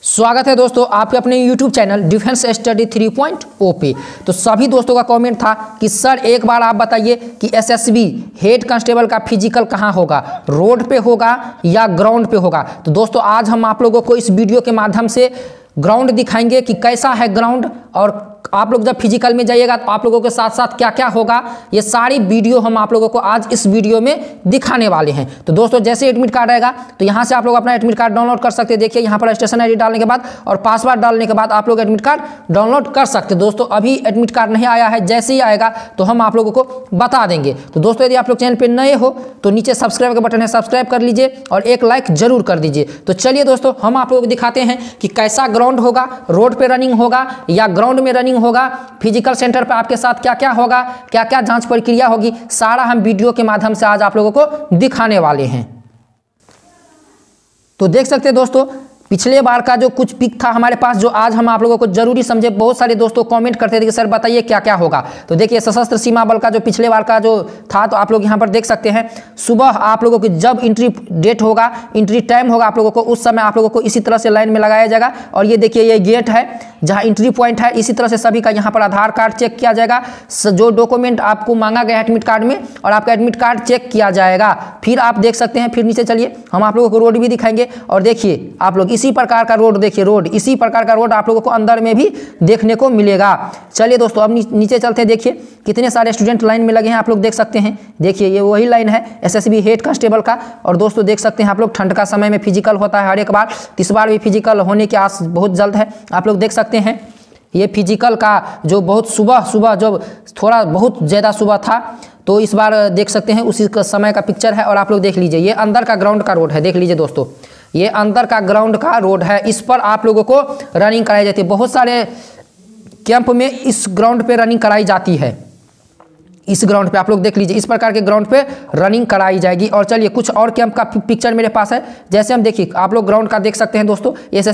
स्वागत है दोस्तों आपके अपने YouTube चैनल डिफेंस स्टडी 3.0 पे। तो सभी दोस्तों का कमेंट था कि सर एक बार आप बताइए कि एसएसबी हेड कांस्टेबल का फिजिकल कहाँ होगा, रोड पे होगा या ग्राउंड पे होगा। तो दोस्तों आज हम आप लोगों को इस वीडियो के माध्यम से ग्राउंड दिखाएंगे कि कैसा है ग्राउंड, और आप लोग जब फिजिकल में जाइएगा तो आप लोगों के साथ साथ क्या क्या होगा, ये सारी वीडियो हम आप लोगों को आज इस वीडियो में दिखाने वाले हैं। तो दोस्तों जैसे एडमिट कार्ड आएगा तो यहाँ से आप लोग अपना एडमिट कार्ड डाउनलोड कर सकते हैं। देखिए यहाँ पर स्टेशन आईडी डालने के बाद और पासवर्ड डालने के बाद आप लोग एडमिट कार्ड डाउनलोड कर सकते हैं। दोस्तों अभी एडमिट कार्ड नहीं आया है, जैसे ही आएगा तो हम आप लोगों को बता देंगे। तो दोस्तों यदि आप लोग चैनल पर नए हो तो नीचे सब्सक्राइब का बटन है, सब्सक्राइब कर लीजिए और एक लाइक जरूर कर दीजिए। तो चलिए दोस्तों हम आप लोगों को दिखाते हैं कि कैसा ग्राउंड होगा, रोड पे रनिंग होगा या ग्राउंड में रनिंग होगा, फिजिकल सेंटर पर आपके साथ क्या क्या होगा, क्या क्या जांच प्रक्रिया होगी, सारा हम वीडियो के माध्यम से आज आप लोगों को दिखाने वाले हैं। तो देख सकते हैं दोस्तों पिछले बार का जो कुछ पिक था हमारे पास, जो आज हम आप लोगों को जरूरी समझे। बहुत सारे दोस्तों कमेंट करते थे कि सर बताइए क्या क्या होगा। तो देखिए सशस्त्र सीमा बल का जो पिछले बार का जो था, तो आप लोग यहाँ पर देख सकते हैं सुबह आप लोगों की जब एंट्री डेट होगा, एंट्री टाइम होगा आप लोगों को, उस समय आप लोगों को इसी तरह से लाइन में लगाया जाएगा। और ये देखिए ये गेट है जहाँ एंट्री पॉइंट है, इसी तरह से सभी का यहाँ पर आधार कार्ड चेक किया जाएगा, जो डॉक्यूमेंट आपको मांगा गया एडमिट कार्ड में, और आपका एडमिट कार्ड चेक किया जाएगा। फिर आप देख सकते हैं, फिर नीचे चलिए हम आप लोगों को रोड भी दिखाएंगे। और देखिए आप लोग इसी प्रकार का रोड, देखिए रोड इसी प्रकार का रोड आप लोगों को अंदर में भी देखने को मिलेगा। चलिए दोस्तों अब नीचे चलते हैं। देखिए कितने सारे स्टूडेंट लाइन में लगे हैं, आप लोग देख सकते हैं। देखिए ये वही लाइन है एसएसबी हेड कांस्टेबल का। और दोस्तों देख सकते हैं आप लोग ठंड का समय में फिजिकल होता है हर एक बार, इस बार भी फिजिकल होने की आस बहुत जल्द है। आप लोग देख सकते हैं ये फिजिकल का जो बहुत सुबह जब थोड़ा बहुत ज़्यादा सुबह था, तो इस बार देख सकते हैं उसी समय का पिक्चर है। और आप लोग देख लीजिए ये अंदर का ग्राउंड का रोड है, देख लीजिए दोस्तों ये अंदर का ग्राउंड का रोड है, इस पर आप लोगों को रनिंग कराई जाती है। बहुत सारे कैंप में इस ग्राउंड पे रनिंग कराई जाती है। इस ग्राउंड पे आप लोग देख लीजिए इस प्रकार के ग्राउंड पे रनिंग कराई जाएगी। और चलिए कुछ और कैंप का पिक्चर मेरे पास है, जैसे हम देखिए आप लोग ग्राउंड का देख सकते हैं दोस्तों।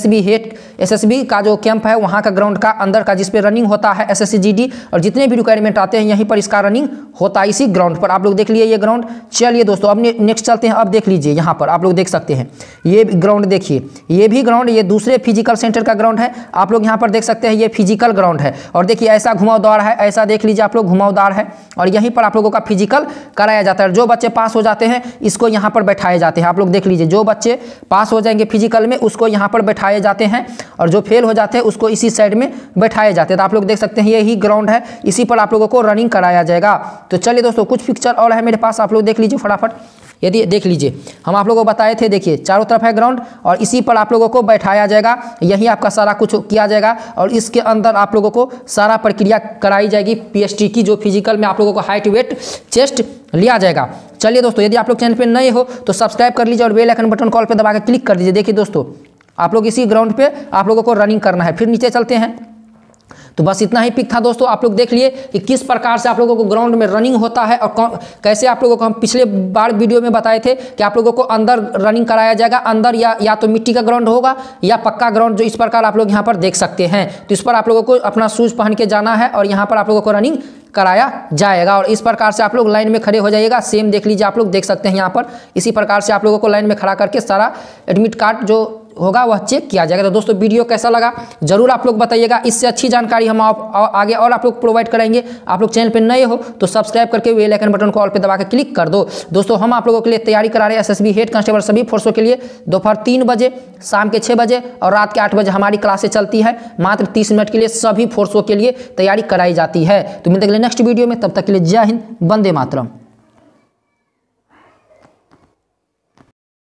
एसएसबी का जो कैंप है वहाँ का ग्राउंड का अंदर का जिस पे रनिंग होता है एसएससी-जीडी, और जितने भी रिक्वायरमेंट आते हैं यहीं पर इसका रनिंग होता है इसी ग्राउंड पर। आप लोग देख लिए ये ग्राउंड। चलिए दोस्तों अब नेक्स्ट चलते हैं। अब देख लीजिए यहाँ पर आप लोग देख सकते हैं ये ग्राउंड, देखिए ये भी ग्राउंड, ये दूसरे फिजिकल सेंटर का ग्राउंड है। आप लोग यहाँ पर देख सकते हैं ये फिजिकल ग्राउंड है। और देखिए ऐसा घुमावदार है, ऐसा देख लीजिए आप लोग घुमावदार है, और यहीं पर आप लोगों का फिजिकल कराया जाता है। जो बच्चे पास हो जाते हैं इसको यहाँ पर बैठाए जाते हैं। आप लोग देख लीजिए जो बच्चे पास हो जाएंगे फिजिकल में उसको यहाँ पर बैठाए जाते हैं, और जो फेल हो जाते हैं उसको इसी साइड में बैठाए जाते हैं। तो आप लोग देख सकते हैं यही ग्राउंड है, इसी पर आप लोगों को रनिंग कराया जाएगा। तो चलिए दोस्तों कुछ पिक्चर और है मेरे पास, आप लोग देख लीजिए फटाफट। यदि देख लीजिए हम आप लोगों को बताए थे, देखिए चारों तरफ है ग्राउंड और इसी पर आप लोगों को बैठाया जाएगा, यही आपका सारा कुछ किया जाएगा। और इसके अंदर आप लोगों को सारा प्रक्रिया कराई जाएगी पीएसटी की, जो फिजिकल में आप लोगों को हाइट वेट चेस्ट लिया जाएगा। चलिए दोस्तों यदि आप लोग चैनल पे नए हो तो सब्सक्राइब कर लीजिए और बेल आइकन बटन कॉल पे दबा के क्लिक कर दीजिए। देखिए दोस्तों आप लोग इसी ग्राउंड पे आप लोगों को रनिंग करना है। फिर नीचे चलते हैं। तो बस इतना ही पिक था दोस्तों। आप लोग देख लिए कि किस प्रकार से आप लोगों को ग्राउंड में रनिंग होता है, और कैसे आप लोगों को हम पिछले बार वीडियो में बताए थे कि आप लोगों को अंदर रनिंग कराया जाएगा। अंदर या तो मिट्टी का ग्राउंड होगा या पक्का ग्राउंड, जो इस प्रकार आप लोग यहाँ पर देख सकते हैं। तो इस पर आप लोगों को अपना शूज पहन के जाना है और यहाँ पर आप लोगों को रनिंग कराया जाएगा। और इस प्रकार से आप लोग लाइन में खड़े हो जाइएगा। सेम देख लीजिए आप लोग देख सकते हैं यहाँ पर इसी प्रकार से आप लोगों को लाइन में खड़ा करके सारा एडमिट कार्ड जो होगा वह चेक किया जाएगा। तो दोस्तों वीडियो कैसा लगा जरूर आप लोग बताइएगा। इससे अच्छी जानकारी हम आगे और आप लोग प्रोवाइड कराएंगे। आप लोग चैनल पे नए हो तो सब्सक्राइब करके बेल आइकन बटन को ऑल पे दबा के क्लिक कर दो। दोस्तों हम आप लोगों के लिए तैयारी करा रहे हैं एसएसबी हेड कांस्टेबल सभी फोर्सों के लिए। दोपहर 3 बजे, शाम के 6 बजे और रात के 8 बजे हमारी क्लासें चलती है। मात्र 30 मिनट के लिए सभी फोर्सों के लिए तैयारी कराई जाती है। तो मिलते हैं नेक्स्ट वीडियो में, तब तक के लिए जय हिंद, वंदे मातरम।